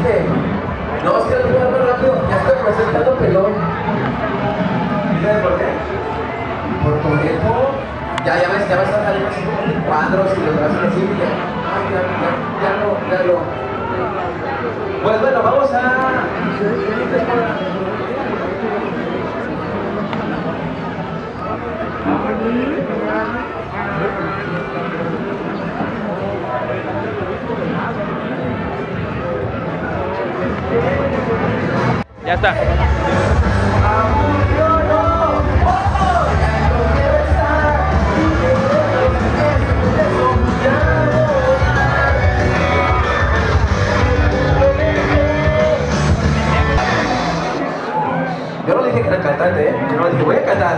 dije, no, es que no puedo más rápido, ya estoy presentando pelón. ¿Sabes por qué? Por Toreto. Ya ves, ya me están saliendo así como de cuadros y los brazos así, y ya no. Pues bueno, vamos a... Ya está. Yo no dije que era cantante, ¿eh? Yo no dije, voy a cantar.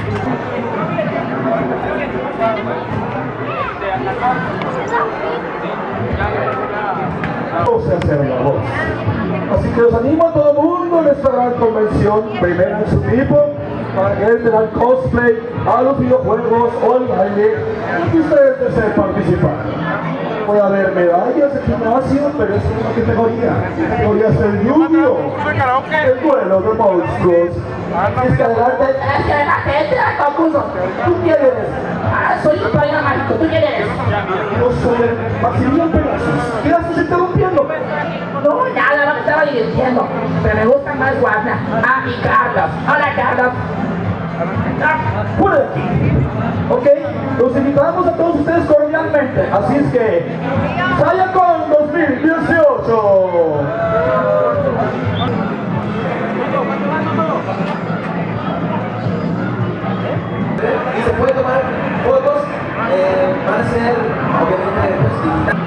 No sé hacer la voz. Así que los animo a todo el mundo en esta gran convención, primera en su tipo, para que entren al cosplay, a los videojuegos o al baile, y ustedes deseen participar. Puede haber medallas de gimnasio, pero es una categoría. La categoría es el lluvio, el duelo de monstruos. Es que adelante, Es que la gente del concurso. ¿tú quién eres? Soy un padrino mágico. ¿Tú quién eres? Yo soy el Maximiliano Pegasus. ¿Qué haces interrumpiendo? No, nada, no me estaba divirtiendo. Pero me gusta más Guarna. Ah, y Carlos. Hola, Carlos. Por aquí. Ok, los invitamos a todos ustedes cordialmente. Así es que, Sayacon 2018. Y se puede tomar fotos, van a ser obviamente pues digitales.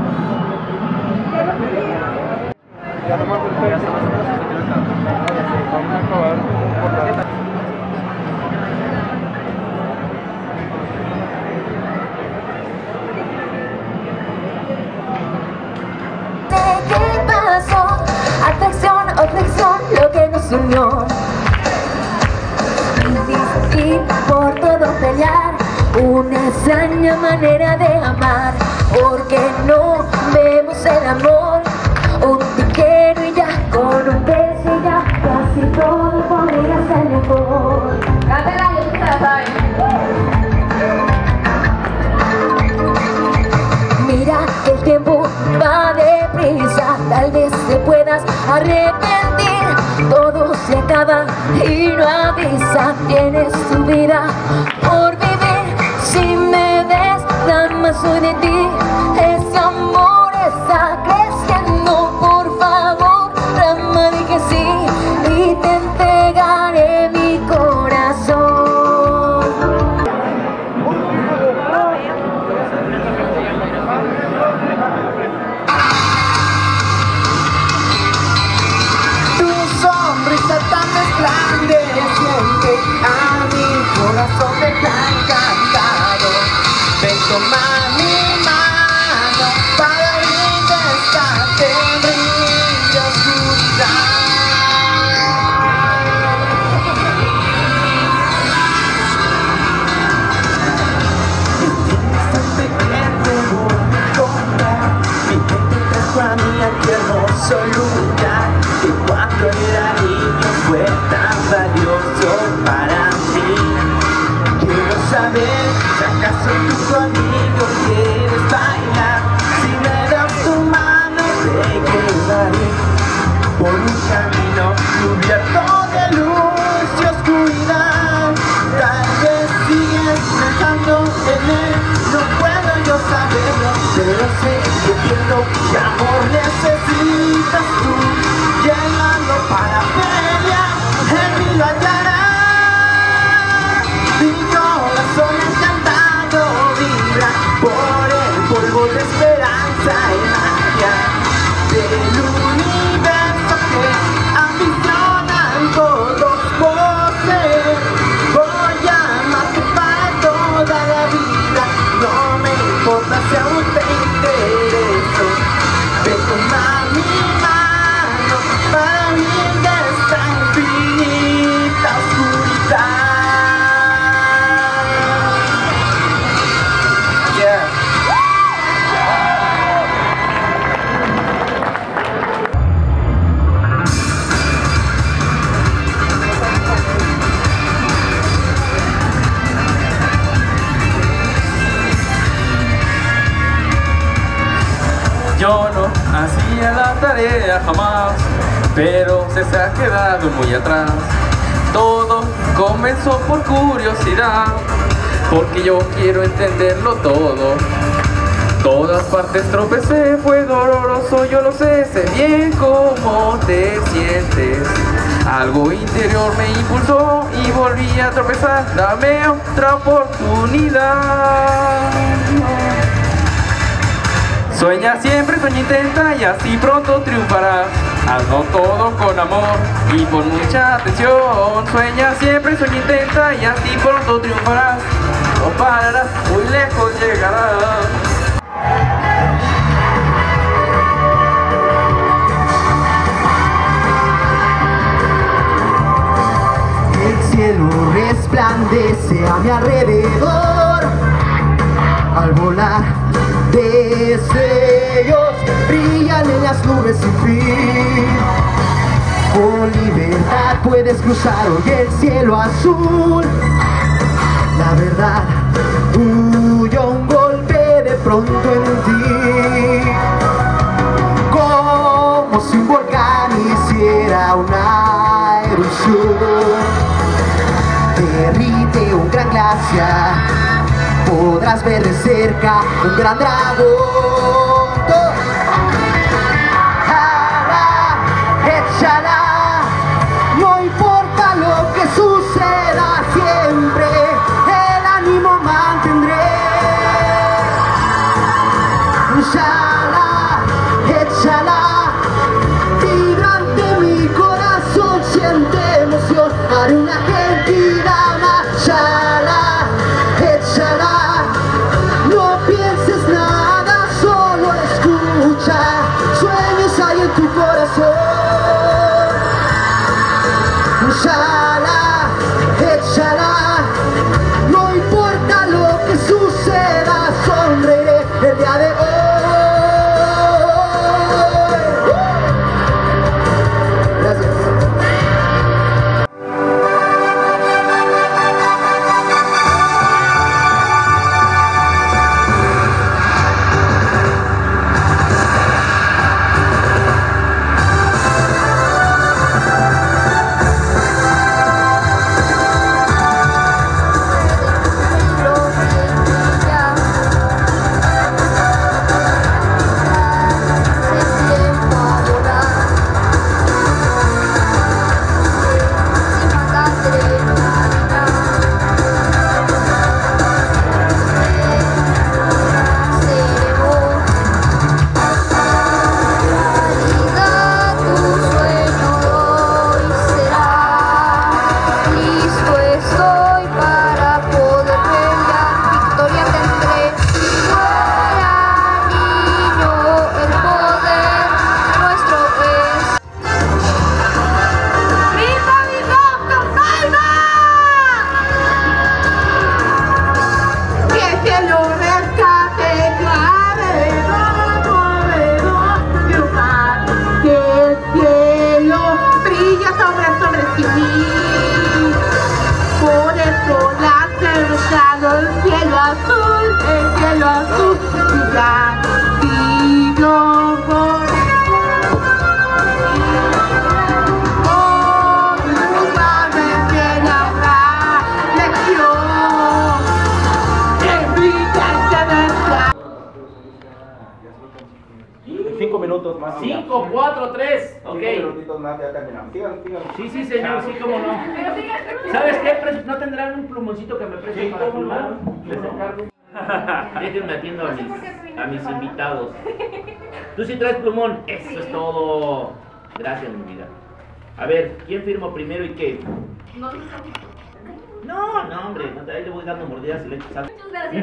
¿Qué pasó? Atracción o fricción, lo que nos unió. Y por todo pelear, una extraña manera de amar. Porque no vemos el amor, un piquero y ya, con un beso y ya, casi todo podría ser mejor. Cántela, yo sí te la saben. Mira que el tiempo va deprisa, tal vez te puedas arrepentir. Todo se acaba y no avisa, tienes tu vida por vivir. Si me ves, nada más soy de ti, ese amor está creciendo. Por favor, Rama, di que sí y te entregaré mi corazón. Sonrisa tan resplandeciente a mi corazón me está encantado. Ven, toma mi mano para brindarte en brillo oscuridad. Tienes tan pequeño encontrar mi gente trajo a mí a qué hermoso lugar. Que cuando era niño fue tan valioso para mí. Quiero saber si acaso tú conmigo quieres bailar. Si me das tu mano te llevaré por un camino cubierto de luz y oscuridad. Tal vez sigues pensando en él, no puedo yo saberlo, pero sé que entiendo que amor necesitas tú. Llévalo para pelear, en mí lo hallará. Mi corazón encantado vibra por el polvo de esperanza y magia del universo que ambicionan todos poseer. Voy a amarte para toda la vida, no me importa si aún te intereso. Ve, toma mi mano para mí ya está Yo no hacía la tarea jamás, pero se ha quedado muy atrás. Todo comenzó por curiosidad, porque yo quiero entenderlo todo. Todas partes tropecé, fue doloroso, yo lo sé bien cómo te sientes. Algo interior me impulsó y volví a tropezar, dame otra oportunidad. Sueña siempre, sueña, intenta y así pronto triunfarás. Hazlo todo con amor y con mucha atención. Sueña siempre, sueña, intenta y así pronto triunfarás. No pararás, muy lejos llegarás. El cielo resplandece a mi alrededor. Al volar, destellos brillan en las nubes sin fin. Con libertad puedes cruzar hoy el cielo azul. La verdad huyó un golpe de pronto en ti, como si un volcán hiciera una erupción. Derrite un gran glaciar, podrás ver de cerca un gran dragón. Jala, échala, no importa lo que suceda, siempre el ánimo mantendré. Jala, échala, vibrante mi corazón siente emoción, haré una gentida marchala. Échala, no pienses nada, solo escucha. Sueños hay en tu corazón. Échala, échala, no importa lo que suceda, sonreiré el día de hoy. Gracias. Más 5, 4, 3. Ok. 5 minutitos más, ya terminamos. Síganlo. Sí, señor, sí, cómo no. ¿Sabes qué? ¿No tendrán un plumoncito que me presten para filmar? Les encargo. Déjenme atiendo a mis invitados. Tú sí traes plumón. Eso es todo. Gracias, mi vida. A ver, ¿quién firmó primero y qué? No, hombre, ahí le voy dando mordidas y le echo sal. Muchas gracias.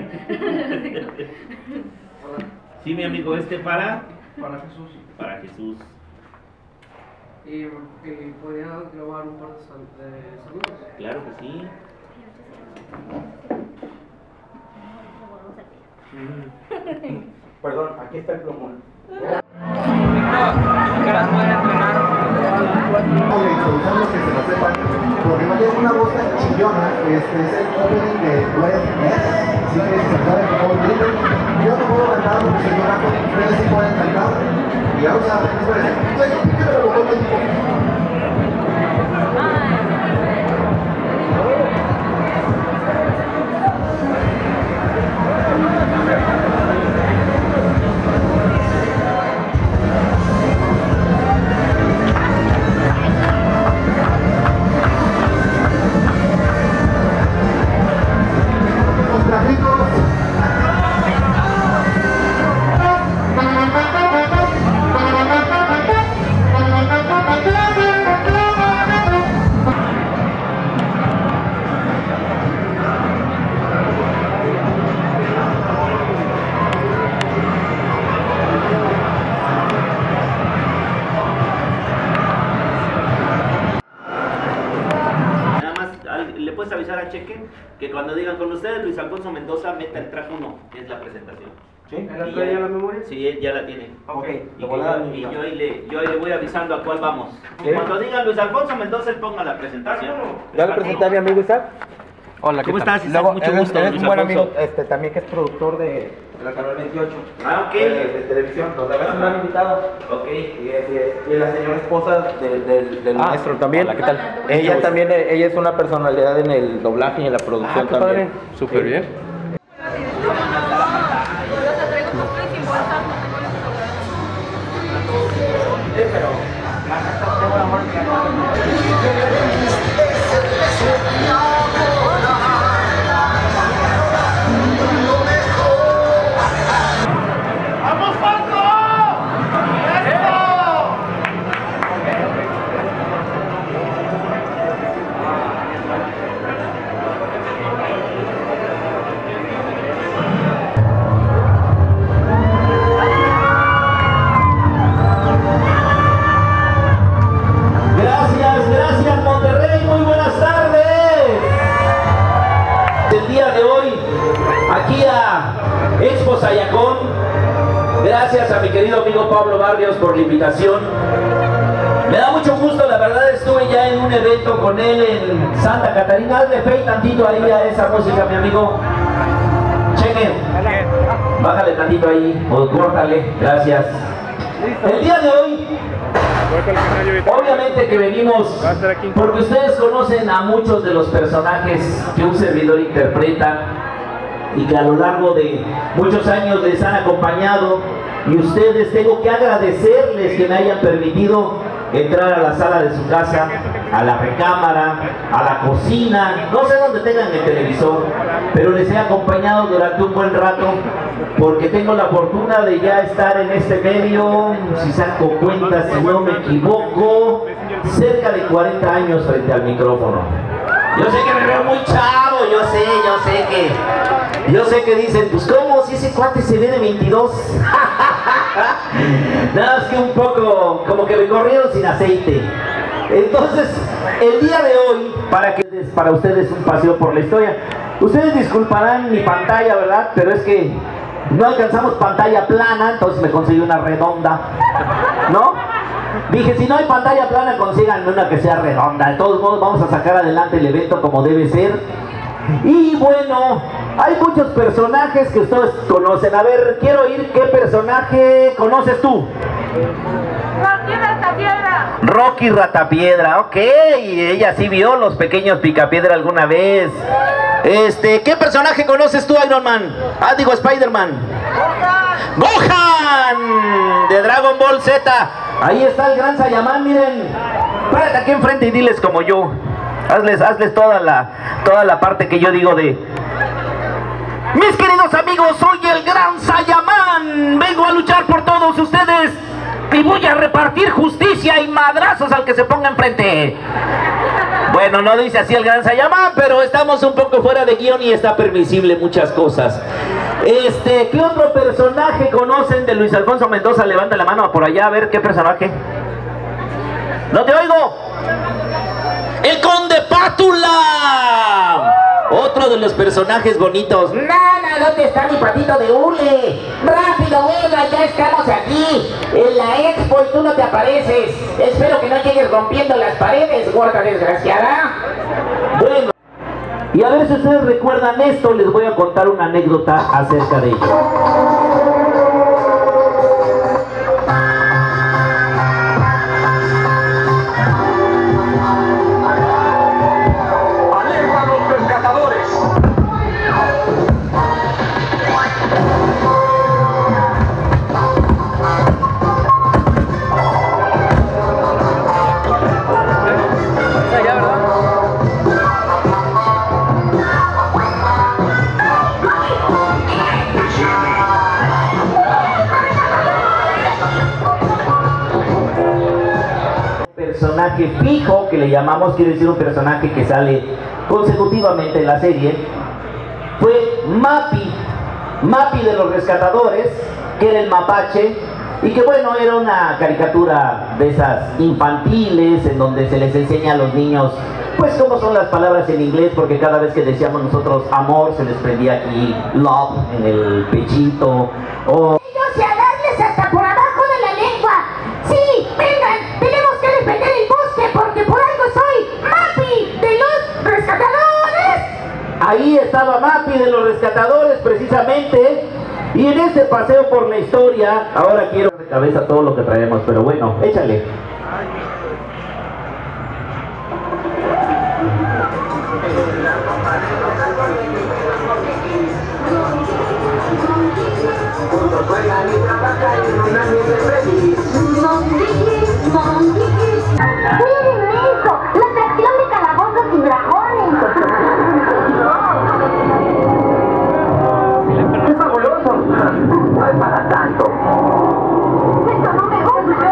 Sí, mi amigo, para Jesús. Para Jesús. ¿Y podría grabar un par de saludos? Claro que sí. Perdón, aquí está el plumón. ¿Qué horas pueden entrenar? introducirlos que se lo sepan, porque no tiene una voz tan chillona, es el opening de Web S, así que si se saben, por favor, griten. Yo no puedo cantar porque soy un rato, ustedes sí pueden cantar, y vamos a ver qué les parece. Píquenle el botón del tipo. Avisar a Cheque que cuando digan con ustedes Luis Alfonso Mendoza, meta el track 1, que es la presentación. ¿Sí? ¿La trae ya la memoria? Sí, ya la tiene. Ok. Y yo ahí le voy avisando a cuál vamos. Cuando digan Luis Alfonso Mendoza, él ponga la presentación. ¿Ya le presenté a mi amigo Isaac? Hola, ¿cómo estás, Isaac? Luego, Mucho gusto, él es Luis un buen Alfonso. amigo, también que es productor de la Canal 28. Ah, ok. De televisión. Nos habían un invitado. Ok. Y la señora esposa del maestro también. Hola, ¿qué tal? Ella también, ella es una personalidad en el doblaje y en la producción qué también. padre. Súper bien. Gracias Monterrey, muy buenas tardes. El día de hoy, aquí a Expo Sayacón, gracias a mi querido amigo Pablo Barrios por la invitación. Me da mucho gusto, la verdad estuve ya en un evento con él en Santa Catarina. Hazle fe tantito ahí a esa música, mi amigo. Chequen, bájale tantito ahí o córtale, gracias. El día de hoy, obviamente que venimos porque ustedes conocen a muchos de los personajes que un servidor interpreta y que a lo largo de muchos años les han acompañado, y ustedes tengo que agradecerles que me hayan permitido entrar a la sala de su casa, a la recámara, a la cocina, no sé dónde tengan el televisor, pero les he acompañado durante un buen rato porque tengo la fortuna de ya estar en este medio, si saco cuenta, si no me equivoco, cerca de 40 años frente al micrófono. Yo sé que me veo muy chavo, yo sé que dicen, pues ¿cómo? Si ese cuate se ve de 22. Nada más que un poco, como que me corrieron sin aceite. Entonces, el día de hoy, para ustedes un paseo por la historia. Ustedes disculparán mi pantalla, ¿verdad? Pero es que no alcanzamos pantalla plana, entonces me conseguí una redonda, ¿no? Dije, si no hay pantalla plana, consíganme una que sea redonda. De todos modos, vamos a sacar adelante el evento como debe ser. Y bueno, hay muchos personajes que ustedes conocen. A ver, quiero oír qué personaje conoces tú. Rocky Ratapiedra. Rocky Ratapiedra, ok. Ella sí vio Los Pequeños Picapiedra alguna vez. ¿Qué personaje conoces tú, Iron Man? Ah, digo, Spider-Man. ¡Gohan! De Dragon Ball Z. Ahí está el gran Saiyaman, miren. Párate aquí enfrente y diles como yo. Hazles toda la parte que yo digo de... Mis queridos amigos, soy el gran Saiyaman. Vengo a luchar por todos ustedes y voy a repartir justicia y madrazos al que se ponga enfrente. Bueno, no dice así el gran Saiyaman, pero estamos un poco fuera de guión y está permisible muchas cosas. ¿Qué otro personaje conocen de Luis Alfonso Mendoza? Levanta la mano por allá, a ver, ¿qué personaje? ¡No te oigo! ¡El Conde Pátula! Otro de los personajes bonitos. No, ¿dónde está mi patito de hule? Rápido, gorda, ya estamos aquí en la expo y tú no te apareces. Espero que no llegues rompiendo las paredes, gorda desgraciada. Bueno, y a ver si ustedes recuerdan esto, les voy a contar una anécdota acerca de ello. Personaje fijo, que le llamamos, quiere decir un personaje que sale consecutivamente en la serie, fue Mappy de los Rescatadores, que era el mapache, y que bueno, era una caricatura de esas infantiles, en donde se les enseña a los niños, pues cómo son las palabras en inglés, porque cada vez que decíamos nosotros amor, se les prendía aquí love en el pechito, o... hasta por abajo de la lengua. Sí, vengan, tenemos que defender el bosque porque por algo soy Mappy de los Rescatadores. Ahí estaba Mappy de los Rescatadores precisamente, y en este paseo por la historia, ahora quiero de cabeza todo lo que traemos, pero bueno, échale. Juegan y trabajan en un ambiente feliz. Miren eso, la atracción de calabozos y dragones. ¡Qué fabuloso! No es para tanto. Esto no me gusta.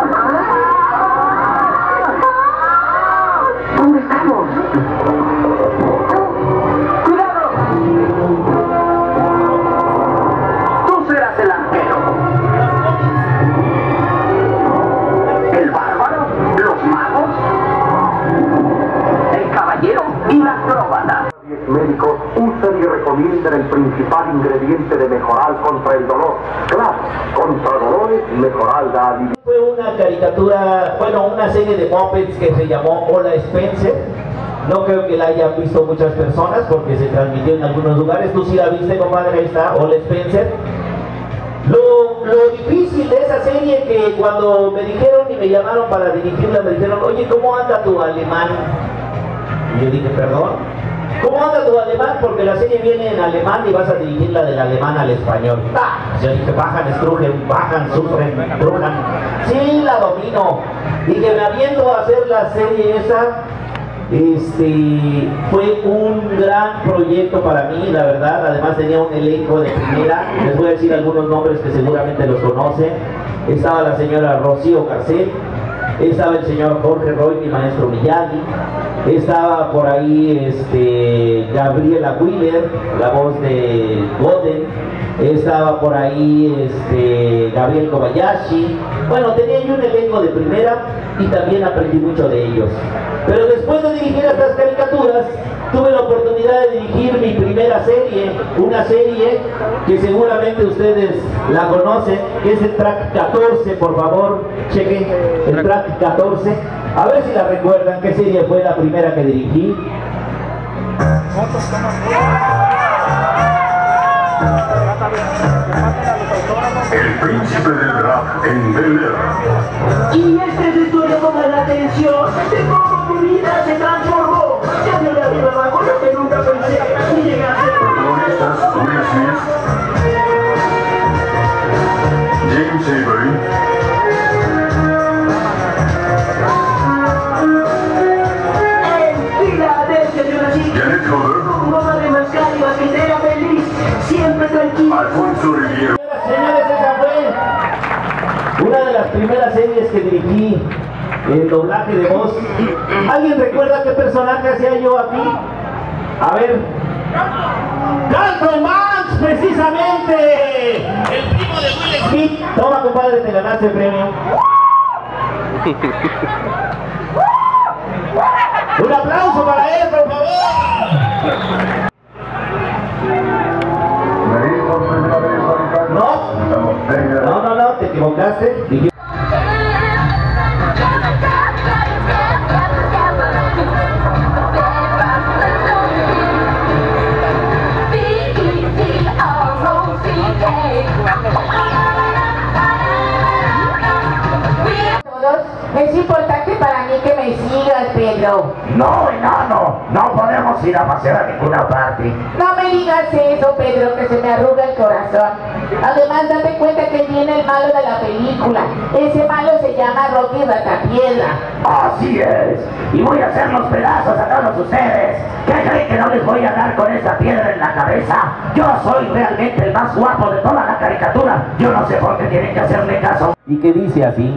¿Dónde estamos? ¡Cuidado! Tú serás el arquero, el bárbaro, los magos, el caballero y la acróbata. Médicos usan y recomiendan el principal ingrediente de Mejoral contra el dolor. Claro, contra dolores, Mejoral da alivio. Fue una caricatura, bueno, una serie de Muppets que se llamó Hola Spencer. No creo que la hayan visto muchas personas porque se transmitió en algunos lugares. Tú sí la viste, compadre, ahí está, Hola Spencer. Lo difícil de esa serie, que cuando me dijeron y me llamaron para dirigirla, me dijeron, oye, ¿cómo anda tu alemán? Y yo dije, perdón, ¿cómo anda tu alemán? Porque la serie viene en alemán y vas a dirigirla del alemán al español. Yo dije, bajan, estrujen, bajan, sufren, brujan. Sí, la domino. Y que me aviento a hacer la serie esa. Fue un gran proyecto para mí, la verdad. Además tenía un elenco de primera. Les voy a decir algunos nombres que seguramente los conocen. Estaba la señora Rocío Garcés, estaba el señor Jorge Roy, mi maestro Miyagi, estaba por ahí Gabriela Wheeler, la voz de Goten, estaba por ahí Gabriel Kobayashi. Bueno, tenía yo un elenco de primera y también aprendí mucho de ellos. Pero después de dirigir estas caricaturas, tuve la oportunidad de dirigir mi primera serie, una serie que seguramente ustedes la conocen, que es el track 14, por favor, chequen el track 14, a ver si la recuerdan, qué serie fue la primera que dirigí. El príncipe del rap en Bel Air. Y esta es la historia toda la atención de cómo mi vida se transformó. Ya vio la vida bajo lo que nunca pensé ni llegué a ser. Protagonistas: Will Smith, James Avery, en Filadelfia yo nací. Janet Coder, Con goma de mezcal y basquetera feliz, siempre tranquilo. Alfonso Riviera. Señores, esa fue una de las primeras series que dirigí en doblaje de voz. ¿Alguien recuerda qué personaje hacía yo aquí? A ver. ¡Carlton Banks, precisamente! El primo de Will Smith. Toma, compadre, te ganaste el premio. Un aplauso para él, por favor. parte. Es importante para mí que me sigas, Pedro. No, enano, no podemos ir a pasear a ninguna parte. No me digas eso, Pedro, que se me arruga el corazón. Además, date cuenta que viene el malo de la película. Ese malo se llama Rocky Ratapiedra. Así es, y voy a hacer los pedazos a todos ustedes. ¿Qué creen que no les voy a dar con esta piedra en la cabeza? Yo soy realmente el más guapo de toda la caricatura. Yo no sé por qué tienen que hacerme caso. ¿Y qué dice así?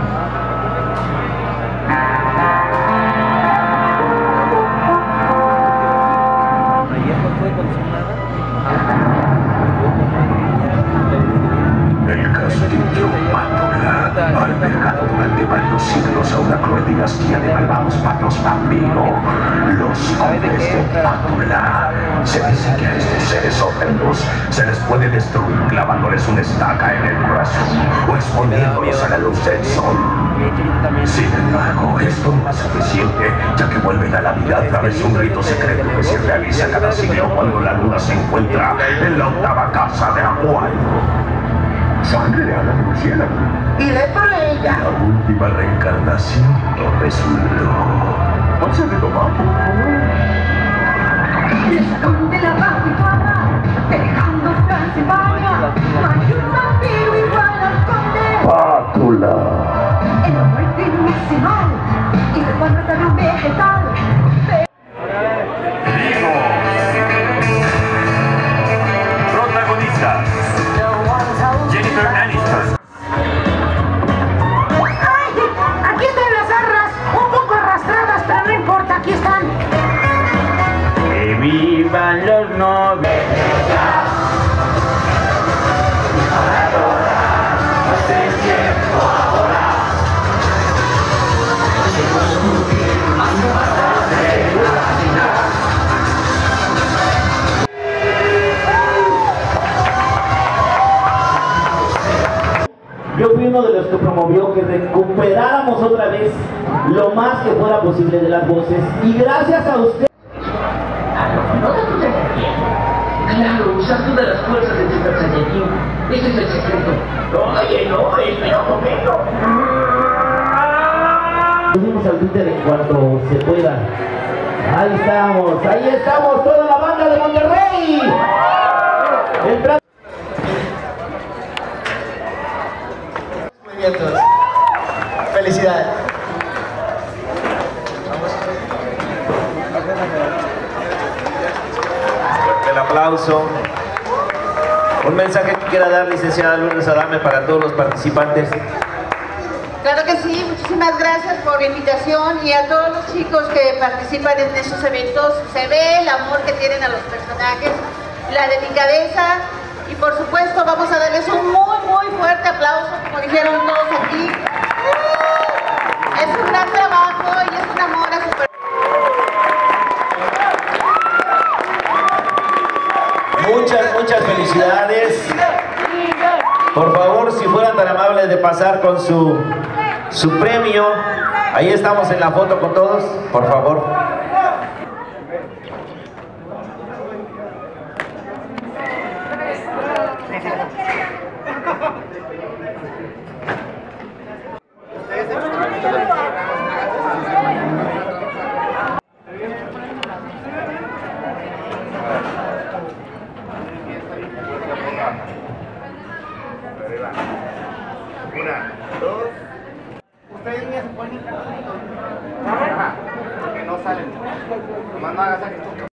El castillo Pátola ha albergado durante varios siglos a una cruel dinastía de malvados patos vampiro, los hombres de Pátola. Se dice que a estos seres horrendos se les puede destruir clavándoles una estaca en el corazón o exponiéndolos a la luz del sol. Sin embargo, esto no es suficiente, ya que vuelven a la vida a través de un rito secreto que se realiza cada siglo cuando la luna se encuentra en la octava casa de Acuario. Sangre de ala de murciélago. Iré por ella. La última reencarnación no resultó. Once de tomate. Esconde la barricada, dejando Transilvania. Hay un vampiro igual al conde. Pátula. El hombre dimensional y el cuadro también vegetal. Protagonistas: Jennifer Aniston. ¡Ay! Aquí están las arras, un poco arrastradas, pero no importa, aquí están. ¡Que vivan los nobles! Yo fui uno de los que promovió que recuperáramos otra vez lo más que fuera posible de las voces, y gracias a usted. Claro, usando de las fuerzas de Super Saiyajin. Ese es el secreto. Oye, no, espera un momento. Subimos al Twitter en cuanto se pueda. Ahí estamos, toda la banda de Monterrey. Movimientos. Felicidades. El aplauso. Un mensaje que quiera dar, licenciada Lourdes Adame, para todos los participantes. Claro que sí, muchísimas gracias por la invitación y a todos los chicos que participan en estos eventos. Se ve el amor que tienen a los personajes, la delicadeza y por supuesto vamos a darles un muy fuerte aplauso, como dijeron todos aquí. Es un gran trabajo y es un amor a su Muchas felicidades. Por favor, si fueran tan amables de pasar con su premio. Ahí estamos en la foto con todos, por favor. Una, dos. Ustedes me ponen que no salen. Nomás no hagas esto.